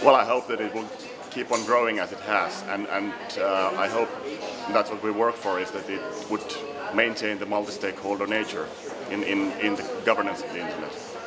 Well, I hope that it will keep on growing as it has, and I hope that's what we work for, is that it would maintain the multi-stakeholder nature in the governance of the internet.